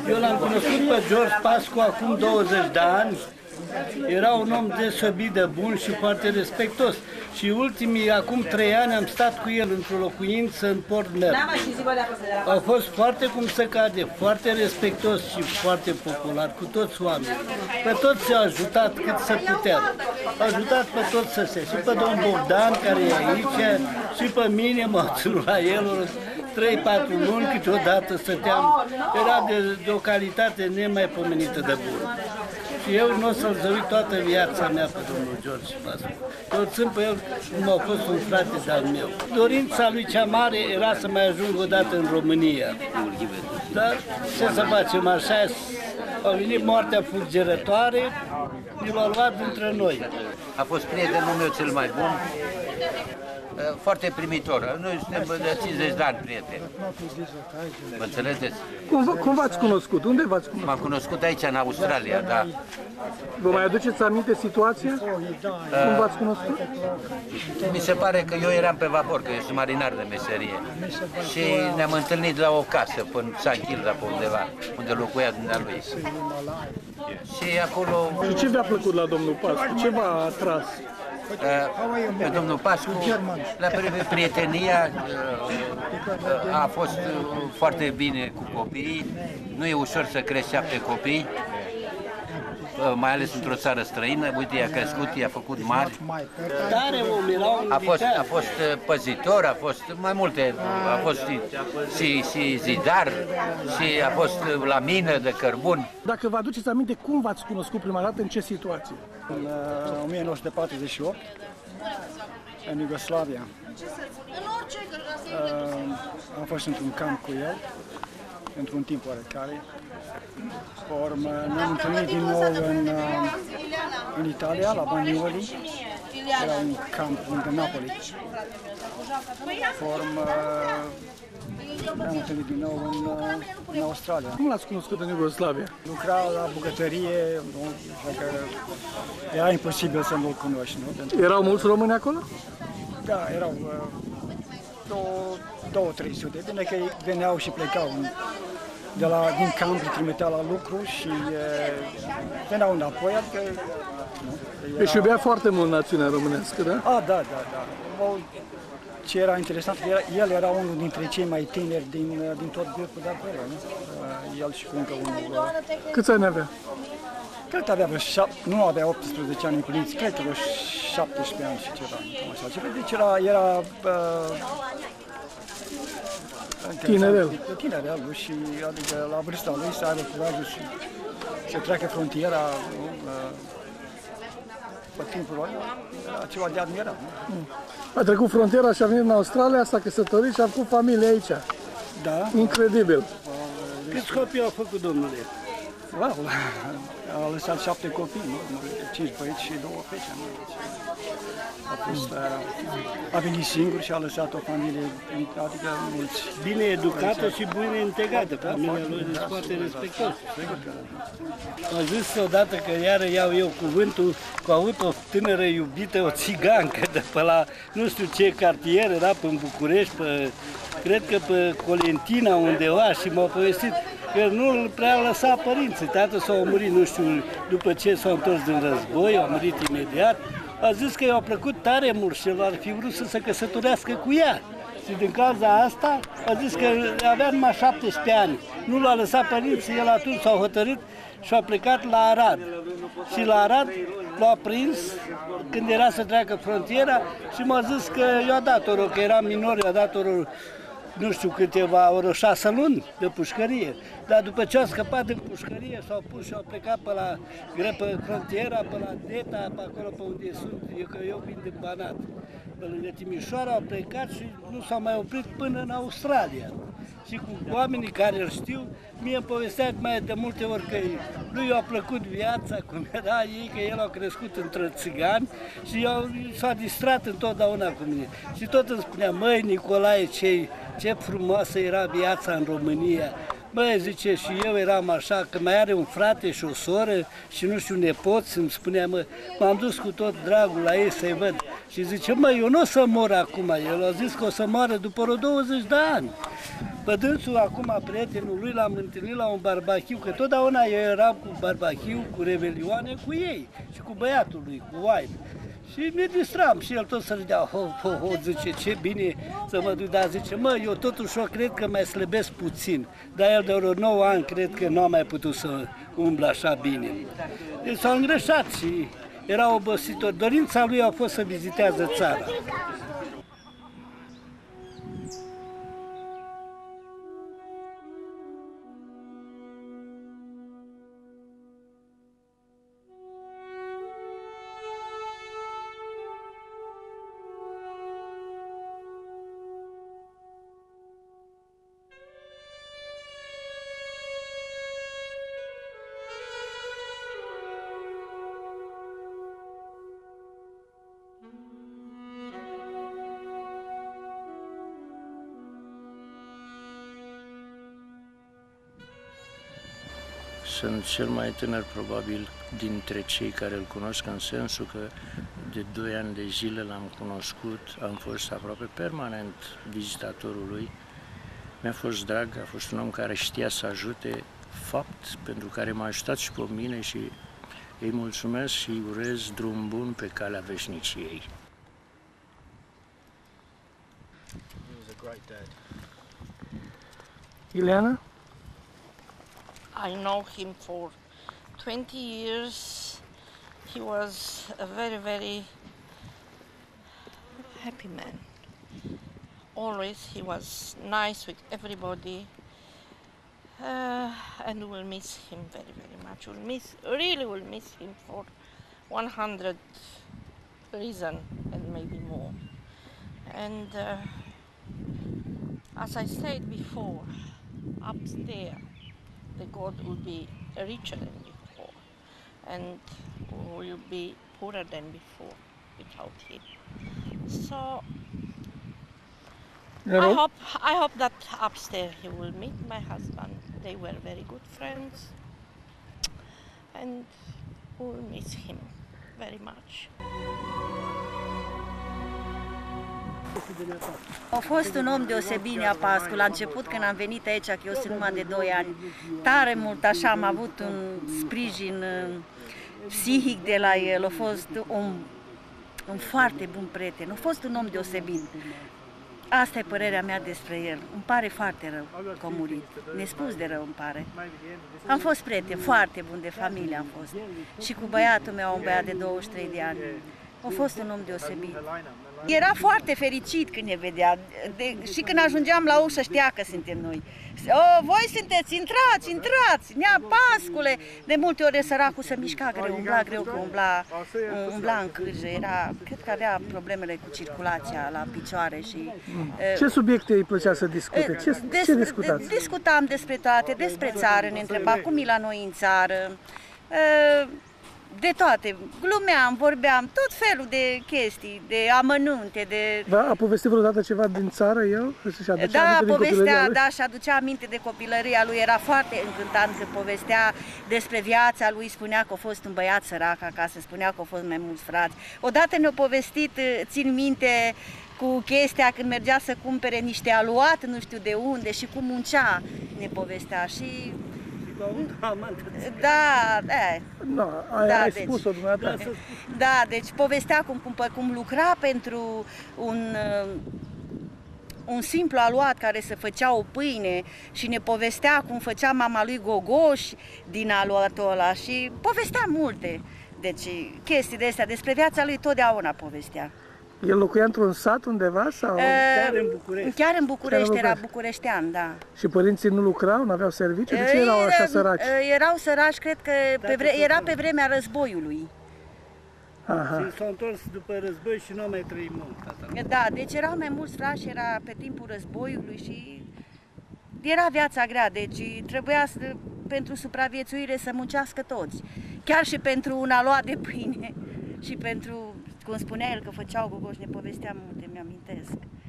Eu l-am cunoscut pe George Pascu acum 20 de ani. Era un om deosebit de bun și foarte respectos. Și ultimii, acum 3 ani, am stat cu el într-o locuință în Port Nel. A fost foarte cum se cade, foarte respectos și foarte popular cu toți oamenii. Pe toți s-a ajutat cât se putea. A ajutat pe toți să se... Și pe domnul Bogdan, care e aici, și pe mine m-a ținut la el 3-4 luni, câteodată stăteam. Era de o calitate nemaipomenită de bună. Și eu nu o să-l zăui toată viața mea pe domnul George Pascu. Eu țin pe el cum a fost un frate de-al meu. Dorința lui cea mare era să mai ajung odată în România. Dar ce să facem, așa a venit moartea fulgerătoare, ne l-a luat dintre noi. A fost prietenul meu cel mai bun. Foarte primitor. Noi suntem de 50 de ani prieteni. Vă înțelegeți? Cum v-ați cunoscut? Unde v-ați cunoscut? M-am cunoscut aici, în Australia, da. Vă mai aduceți aminte situația? Cum v-ați cunoscut? Mi se pare că eu eram pe vapor, că eu sunt marinar de meserie. Și ne-am întâlnit la o casă, până San Kilda, pe undeva, unde locuia dumnealui. Și acolo... Și ce v-a plăcut la domnul Pascu? Ce v-a atras? Pe domnul Pascu, la prietenia a fost foarte bine cu copiii. Nu e ușor să crești 7 copii, mai ales într-o țară străină. Uite, i-a crescut, i-a făcut mari. A fost păzitor, a fost mai multe, a fost și zidar, și a fost la mină de cărbuni. Dacă vă aduceți aminte, cum v-ați cunoscut prima dată, în ce situație? În 1948, în Iugoslavia. Am fost într-un camp cu el, într-un timp oarecare. Ne-am întâlnit din nou în Italia, la Bagnoli. Era un camp lângă Napoli. Ne-am întâlnit din nou în Australia. Cum l-ați cunoscut în Iugoslavia? Lucra la bucătărie, că era imposibil să nu-l cunoști, nu? Erau mulți români acolo? Da, erau 200-300. Bine că veneau și plecau. Din camp îi trimitea la lucru și veneau înapoi, adică... Deci iubea foarte mult națiunea românească, da? Da. Ce era interesant, el era unul dintre cei mai tineri din tot grupul de acolo, nu? El și cu încă unul. Câți ani avea? Cred că avea nu avea 18 ani împliniți, cred că vreo 17 ani și ceva. Deci era tinerel. Tinerel și adică la vârsta lui să aibă curajul și să treacă frontiera pe timpul ăla, era ceva de admirat. A trecut frontiera și a venit în Australia, s-a căsătorit și a făcut familie aici. Da. Incredibil. Câți copii au făcut, domnule? Wow. A lăsat 7 copii, nu? 5 băieți și 2 fete. A venit singur și a lăsat o familie, adică mulți. Bine educată și bine integrată. Familia lui este foarte respectoasă. A zis odată că iară iau eu cuvântul, că a avut o tânără iubită, o țigancă de pe la nu știu ce cartier, era pe București, cred că pe Colentina undeva, și m-a povestit că nu prea au lăsat părinții. Tatăl s-a murit, nu știu, după ce s-a întors din război, a murit imediat. A zis că i-a plăcut tare mult și ar fi vrut să se căsătorească cu ea. Și din cauza asta a zis că avea numai 17 ani. Nu l-a lăsat părinții, el atunci s-a hotărât și a plecat la Arad. Și la Arad l-a prins când era să treacă frontiera și m-a zis că i-a dat oro, că era minor, i-a dat oro, nu știu câteva, ori 6 luni de pușcărie. Dar după ce a scăpat din pușcărie, s-au pus și au plecat pe frontiera, pe la Deta, pe acolo pe unde sunt, eu vin din Banat. Pe lângă Timișoara au plecat și nu s-au mai oprit până în Australia. Și cu oamenii care îl știu, mie îmi povestea mai de multe ori că lui i-a plăcut viața, cum era ei, că el a crescut între țigani și s-a distrat întotdeauna cu mine. Și tot îmi spunea, măi Nicolae, ce frumoasă era viața în România. Băi, zice, și eu eram așa, că mai are un frate și o soră și nu știu, nepoți, îmi spunea, m-am dus cu tot dragul la ei să-i văd. Și zice, eu nu o să mor acum, el a zis că o să moară după vreo 20 de ani. Pe dânsul, acum, prietenul lui, l-am întâlnit la un barbachiu, că totdeauna eu eram cu barbachiu, cu revelioane, cu ei și cu băiatul lui, cu Oaime. Și ne distram și el tot să râdea, ho, zice, ce bine să mă duc, dar zice, mă, eu totuși eu cred că mai slăbesc puțin, dar el de vreo 9 ani cred că nu a mai putut să umble așa bine. Deci s-a îngrășat și era obositor. Dorința lui a fost să vizitează țara. Sunt cel mai tânăr, probabil, dintre cei care îl cunosc, în sensul că de 2 ani de zile l-am cunoscut, am fost aproape permanent vizitatorul lui. Mi-a fost drag, a fost un om care știa să ajute, fapt pentru care m-a ajutat și pe mine și îi mulțumesc și îi urez drum bun pe calea veșniciei. Ileana? I know him for 20 years. He was a very, very happy man. Always he was nice with everybody, and we'll miss him very, very much. Really will miss him for 100 reasons and maybe more. And as I said before, upstairs, the God will be richer than before, and will be poorer than before without him. So I hope that upstairs he will meet my husband. They were very good friends, and we will miss him very much. A fost un om deosebit, Nea Pascu. La început, când am venit aici, că eu sunt numai de 2 ani, tare mult așa am avut un sprijin psihic de la el. A fost un foarte bun prieten, a fost un om deosebit. Asta e părerea mea despre el. Îmi pare foarte rău că a murit. Nespus de rău îmi pare. Am fost prieten foarte bun, de familie am fost. Și cu băiatul meu, un băiat de 23 de ani. A fost un om deosebit. Era foarte fericit când ne vedea și când ajungeam la ușă știa că suntem noi. Voi sunteți, intrați, Nea Pascule! De multe ori săracul se mișca greu, umbla greu, că umbla în cârje. Cred că avea problemele cu circulația la picioare și... Ce subiecte îi plăcea să discute? Ce discutați? Discutam despre toate, despre țară, ne întreba cum e la noi în țară. De toate, glumeam, vorbeam, tot felul de chestii, de amănunte, de... Da, a povestit vreodată ceva din țară el? Da, povestea, da, și aducea aminte de copilăria lui, era foarte încântat când povestea despre viața lui, spunea că a fost un băiat sărac acasă, spunea că au fost mai mulți frați. Odată ne-a povestit, țin minte, cu chestia când mergea să cumpere niște aluat, nu știu de unde, și cum muncea, ne povestea și... Da, ai spus-o dumneavoastră. Da, deci povestea cum lucra pentru un simplu aluat care se făcea o pâine și ne povestea cum făcea mama lui gogoș din aluatul ăla și povestea multe. Deci chestii de astea, despre viața lui totdeauna povestea. El locuia într-un sat undeva sau? Chiar în București. Chiar în București, era bucureștean, da. Și părinții nu lucrau, nu aveau serviciu? De ce erau așa săraci? Erau săraci, cred că era pe vremea războiului. Aha. Și s-au întors după război și nu au mai trăit mult. Da, deci erau mai mulți frați, era pe timpul războiului și era viața grea, deci trebuia pentru supraviețuire să muncească toți. Chiar și pentru un aluat de pâine și pentru, cum spunea el, că făceau gogoși, ne povestea multe, mi-amintesc.